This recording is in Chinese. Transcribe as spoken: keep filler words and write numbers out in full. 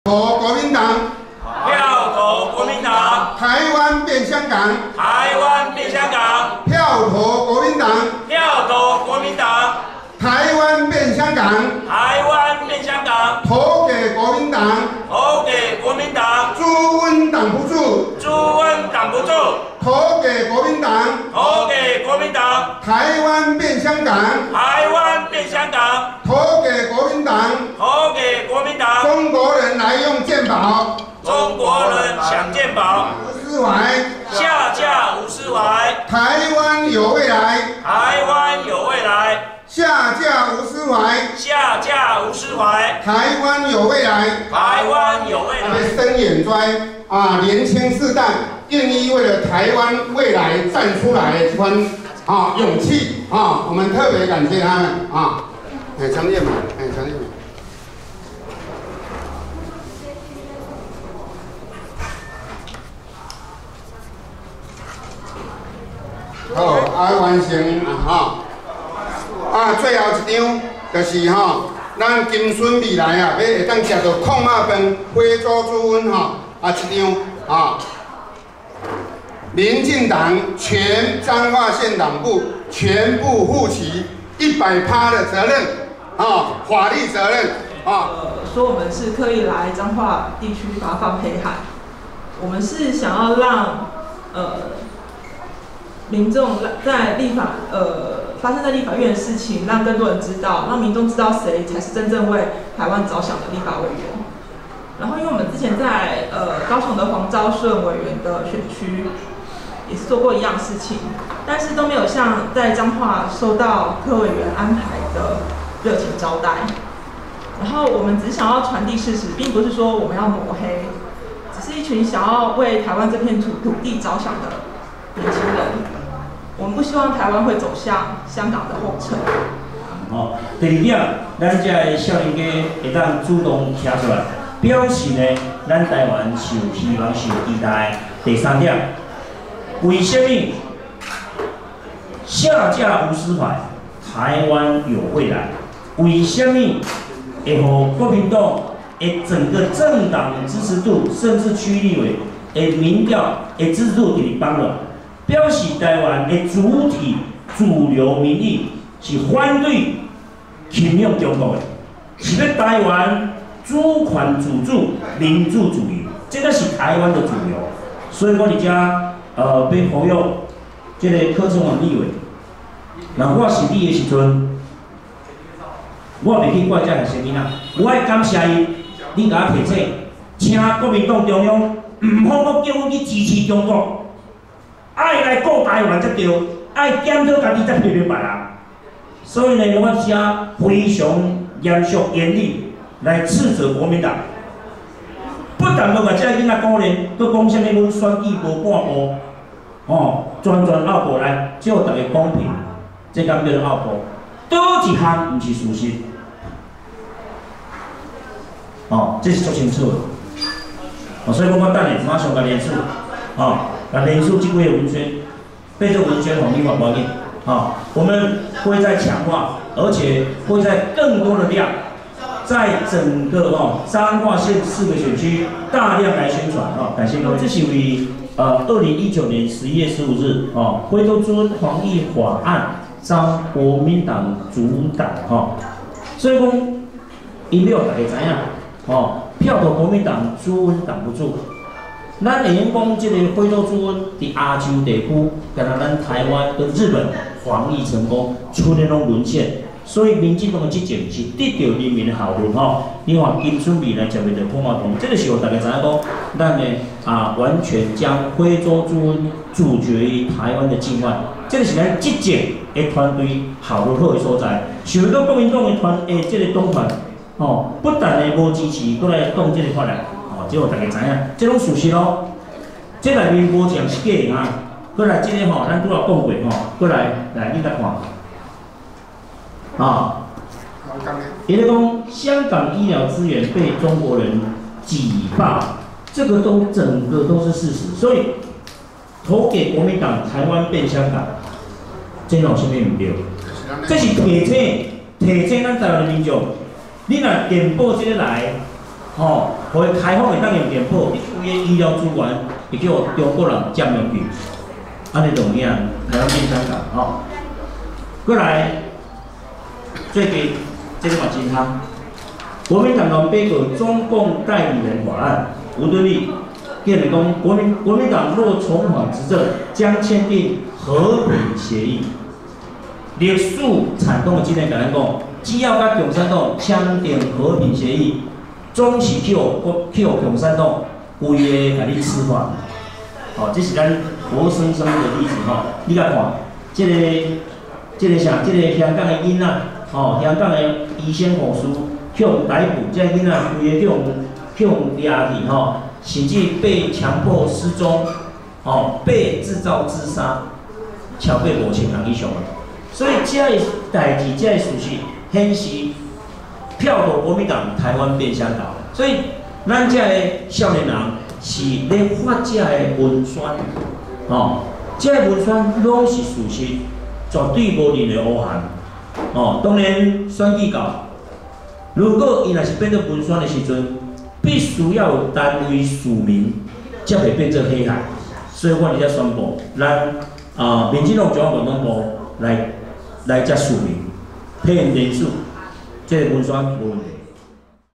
投国民党， 票投国民党， 台湾变香港， 台湾变香港， 票投国民党， 票投国民党， 台湾变香港， 台湾变香港， 投给国民党， 投给国民党， 猪瘟挡不住， 猪瘟挡不住， 投给国民党， 投给国民党， 台湾变香港， 台湾变香港， 投给国民党， 投给国民党， 中国人来用健保， 中国人抢健保， 无私怀， 下架无私怀， 台湾有未来， 台湾有未来， 下架无私怀， 下架无私怀， 台湾有未来， 台湾有未来。 深眼专啊，年轻世代愿意为了台湾未来站出来的这番啊勇气啊，我们特别感谢他们啊。哎，陈燕嘛，哎，陈燕。好，啊，完成啊哈。啊，最后一张就是吼，咱金顺未来啊，要会当食到控肉饭、回族猪瘟吼，啊，一张啊。民进党全彰化县党部全部负起一百趴的责任啊，法律责任啊。 呃，说我们是刻意来彰化地区发放黑函，我们是想要让呃民众在立法呃发生在立法院的事情，让更多人知道，让民众知道谁才是真正为台湾着想的立法委员。然后，因为我们之前在呃高雄的黄昭顺委员的选区也是做过一样事情，但是都没有像在彰化受到柯委员安排的热情招待。然后我们只是想要传递事实，并不是说我们要抹黑，只是一群想要为台湾这片土土地着想的年轻人。我们不希望台湾会走向香港的后尘。 哦，第二点，咱这个少年家会当主动站出来，表示呢，咱台湾是有希望、是有期待的。第三点，为什么下架无私怀，台湾有未来？为什么会让国民党的整个政党的支持度，甚至区立委的民调的支持度直放落？表示台湾的主体主流民意是反对侵略中国的，是要台湾主权自主、民主主义，这个是台湾的主流。所以我伫遮呃要呼吁这个柯春王立委，若我是你的时阵，我袂去怪这学生囡仔，我爱感谢伊，你甲我提醒，请国民党中央唔好阁叫我去支持中国。爱来顾台湾才对，爱检讨家己才明白啊。所以呢，我遮非常严肃严厉来斥责国民党，不但要甲这囡仔鼓励，佮讲啥物阮选举无半步，哦，全全拗步来，只有大家公平，这敢叫做拗步？倒一项毋是事实？哦，这是足清楚的。哦，所以我我等下马上甲连署，哦。那连署这几个文宣，被这文宣红利法保定，啊，我们会在强化，而且会在更多的量，在整个哦彰化县四个选区大量来宣传啊，感谢各位。这是为呃二零一九年十一月十五日哦，回头尊防疫法案遭国民党阻挡哈，所以讲，因了大家知影哦，票投国民党，猪瘟挡不住。咱会用讲，即个非洲猪瘟伫亚洲地区，敢若咱台湾跟日本防疫成功，剩的拢沦陷。所以民进党的执政是得到人民的效率吼。你看金顺未来接袂到破毛洞，这个时候大家知影讲，咱呢啊完全将非洲猪瘟阻绝于台湾的境外。这个是咱执政的团队效率好的所在。想到国民党的团诶，这个党团哦，不但呢无支持，搁来动这个法案。这互大家知影，这种事实咯，这内面无讲是假的哈。过来，这个吼，咱拄仔讲过吼，过来来你来看，啊，伊咧讲香港医疗资源被中国人挤爆，这个都整个都是事实。所以投给国民党，台湾变香港，这有啥物唔对？这是提醒提醒咱台湾的民众，你若电报这个来，吼、哦。 互伊开放会当用电报，你规个医疗资源会叫中国人占用去，安尼就有影，台湾变香港吼。过来，最近这个嘛真夯，国民党南北个中共代理人法案，吴敦义建议讲，国民国民党若重返执政，将签订和平协议。历史惨痛的经验甲咱讲，只要甲共产党签订和平协议，总是去互去互共产党规个甲你吃饭。哦，这是咱活生生的例子吼。你甲看，这个、这个啥？这个香港的囡仔，哦，香港的医生护士去互逮捕，这个囡仔规个去互去互抓去吼，甚至被强迫失踪，哦，被制造自杀，超过五千人以上。所以这个代志，这个事实显示，票投国民党，台湾变香港。所以，咱这个少年人是咧发这个文宣，哦，这个文宣拢是事实，绝对无任何污憾。哦，当然选举到，如果伊若是变做文宣的时阵，必须要有单位署名，才会变做黑海。所以我伫遮宣布，咱啊、呃、民进党中央办公部来来遮署名，配人数，这个文宣无问题。